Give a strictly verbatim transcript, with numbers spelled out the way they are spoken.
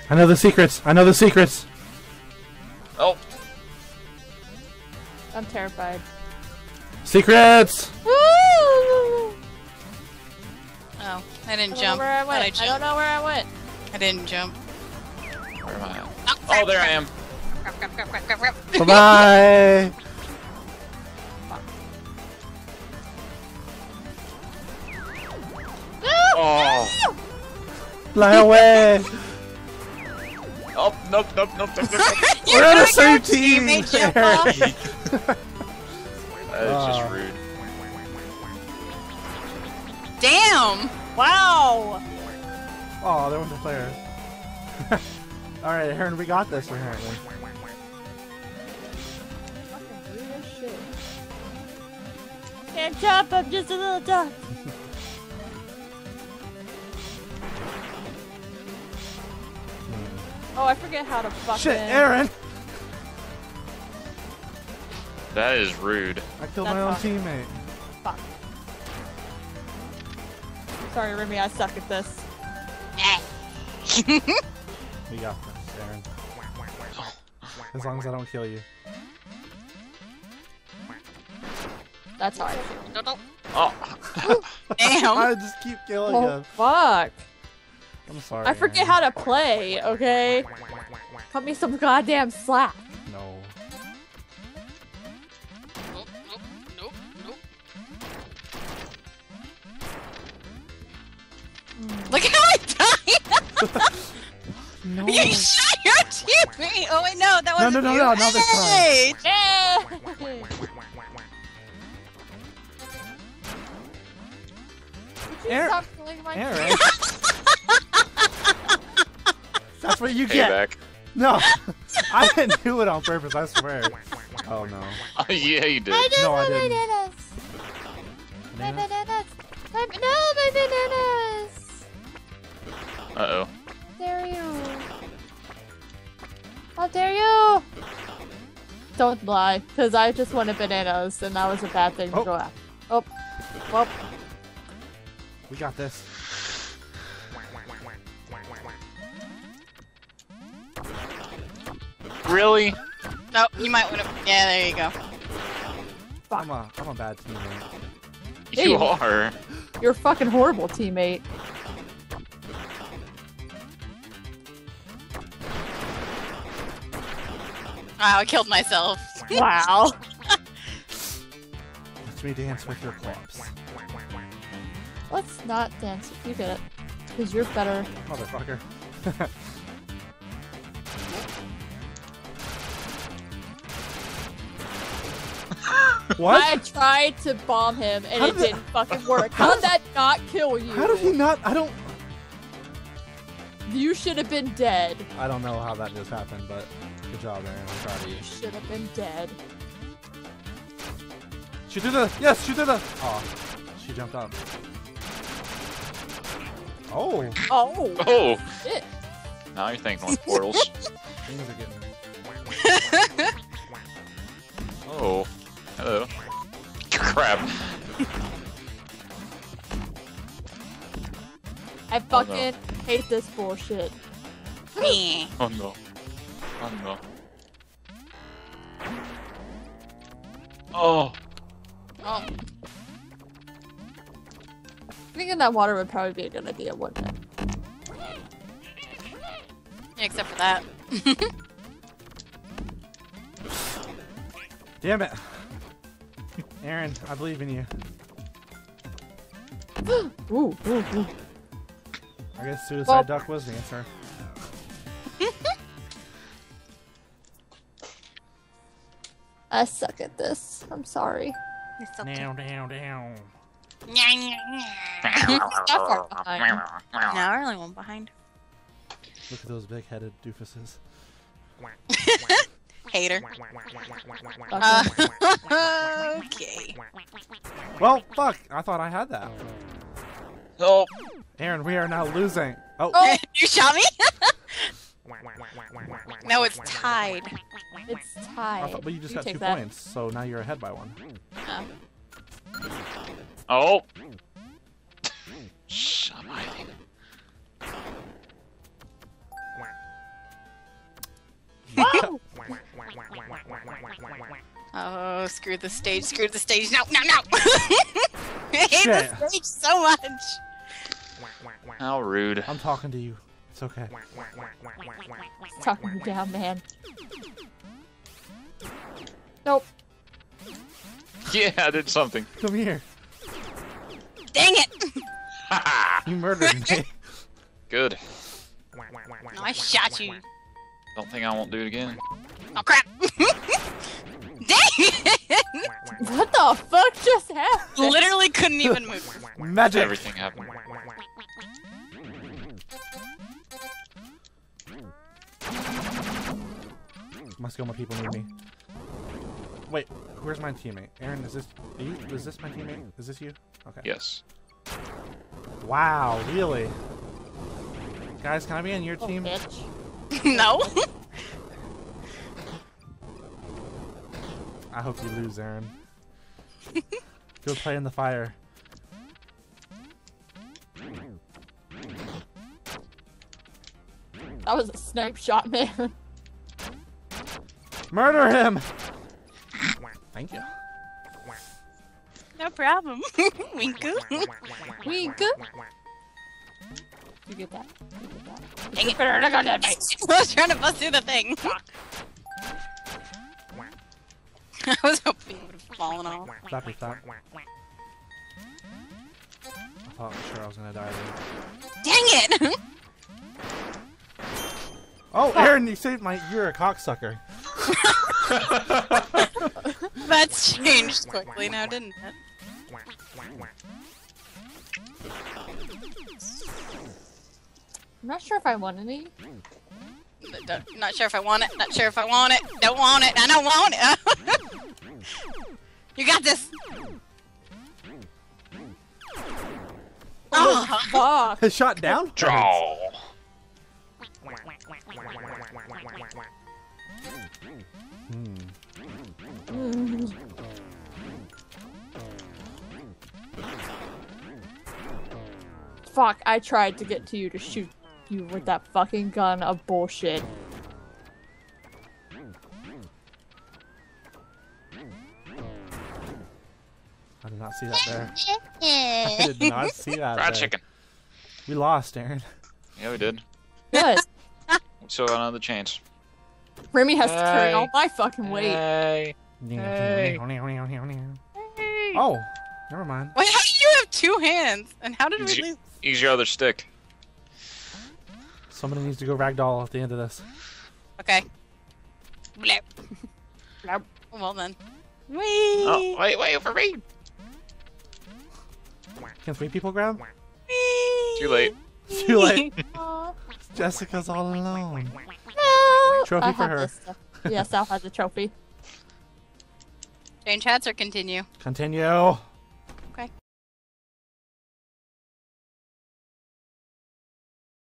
I know the secrets. I know the secrets. Oh. I'm terrified. Secrets! Woo! Oh, I didn't I don't jump. know where I Thought went. I, jumped. don't know where I went. I didn't jump. Where am I at? Oh, Oh, there I am. Crap, crap, crap, crap, crap, crap. Bye-bye! Oh. Fly away! Oh, nope, nope, nope, nope, nope. nope. We're on the same You team! made jump off. That is just Oh. rude. Damn! Wow! Oh, there went the player. Alright, Aaron, we got this apparently. Fucking weird as shit. Can't jump, I'm just a little duck. Oh, I forget how to fucking... Shit, Aaron! That is rude. I killed That's my own fine. teammate. Fuck. Sorry, Remy, I suck at this. We got this, Aaron. As long as I don't kill you. That's how I feel. Oh. Damn! I just keep killing Oh, him. fuck. I'm sorry. I forget Aaron. how to play, okay? Cut me some goddamn slack. No. Nope, nope, nope, nope. Look how I died! No. You shot your teammate! Oh wait, no, that No, wasn't no, no, you. no, not this time. Hey! Yeah! Aaron. Stop killing my Aaron. That's what you get. Payback. No. I didn't do it on purpose, I swear. Oh no. Oh, yeah, you did. I No, I want didn't. bananas. My Bananas? bananas. My, no, my bananas. Uh-oh. Dare you? How dare you? Don't lie, because I just wanted bananas, and that was a bad thing to Oh. go after. Oh, well, We got this. Really? No, you might want to. Yeah, there you go. I'm a, I'm a bad teammate. You Hey. are. you're a fucking horrible teammate. Wow, I killed myself. Wow. Watch me dance with your corpse. Let's not dance. You get it. Because you're better. Motherfucker. What? I tried to bomb him, and How it did that- didn't fucking work. How How did- did that not kill you? How did he not? I don't. You should have been dead. I don't know how that just happened, but good job, Aaron. I'm proud of you. You should have been dead. Shoot through the. Yes, shoot through the. Oh, she jumped up. Oh, Oh, Oh. shit. Now you're thinking with portals. things are getting. Oh. Hello. Crap. I fucking hate this bullshit. Me. Oh no. Oh no. Oh. Oh, Thinking that water would probably be a good idea, wouldn't it? yeah, except for that. Damn it, Aaron. I believe in you. Ooh, ooh, ooh. I guess Suicide Well- Duck was the answer. I suck at this. I'm sorry. It's okay. Down, down, down. Not far behind. No, I really won't behind. Look at those big-headed doofuses. Hater. Okay. Uh, okay. Well, fuck. I thought I had that. Oh. Aaron, we are now losing. Oh, Oh, You shot me? No, it's tied. it's I tied. thought, but you just got take two that. points, so now you're ahead by one. Oh. Oh. Shh, I'm hiding. Oh, screw the stage, screw the stage. No, no, no! I hate Shit. the stage so much. How rude. I'm talking to you. It's okay. It's talking me down, man. Nope. Yeah, I did something. Come here. Dang it! You murdered me. Good. No, I shot you. Don't think I won't do it again. Oh crap! Dang it! What the fuck just happened? Literally couldn't even move. Magic. Everything happened. My skill, my people need me. Wait, where's my teammate? Aaron, is this are you? Is this my teammate? Is this you? Okay. Yes. Wow, really? Guys, can I be on your Oh, team? bitch. No. I hope you lose, Aaron. Go play in the fire. That was a snipe shot, man. Murder him! Thank you. No problem. Winku. Wink. You get that? You get that? Dang it. I was trying to bust through the thing. I was hoping it would have fallen off. Slappy slap. I thought for sure I was gonna die there. Dang it! Oh, Aaron, you saved my. You're a cocksucker. That's changed quickly now, didn't it? I'm not sure if I want any. But don't- Not sure if I want it. Not sure if I want it. Don't want it. I don't want it. You got this. Oh, Fuck. His shot down? Draw. Hmm. Mm. Fuck, I tried to get to you to shoot you with that fucking gun of bullshit. I did not see that there. I did not see that Fried there. chicken. We lost, Aaron. Yeah, we did. Good. We still got another chance. Remy has to carry Hey. all my fucking weight. Hey. Hey. Oh, never mind. wait, how do you have two hands? And how did we Use, lose? use your other stick. Somebody needs to go ragdoll at the end of this. Okay. Blip. Blip. Well then. Whee! Oh, wait, wait for me. Can three people grab? Whee! Too late. Too late. Aw. Jessica's all alone. No. Trophy I for have her. this stuff. Yes, I'll have the trophy. Change hats or continue? Continue.